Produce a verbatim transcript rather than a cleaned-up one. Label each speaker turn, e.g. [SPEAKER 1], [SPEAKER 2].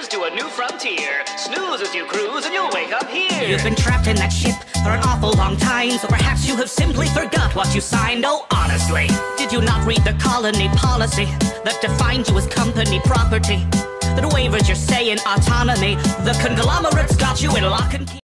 [SPEAKER 1] here's to a new frontier. Snooze as you cruise and you'll wake up here.
[SPEAKER 2] You've been trapped in that ship for an awful long time, so perhaps you have simply forgot what you signed. Oh, honestly, did you not read the colony policy that defined you as company property? That waivers your say in autonomy. The conglomerates got you in lock and key.